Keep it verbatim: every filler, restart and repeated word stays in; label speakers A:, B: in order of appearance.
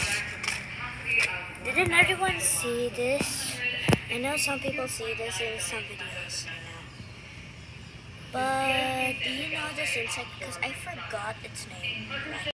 A: Didn't everyone see this? I know some people see this in some videos, I know. But do you know this insect? Because I forgot its name.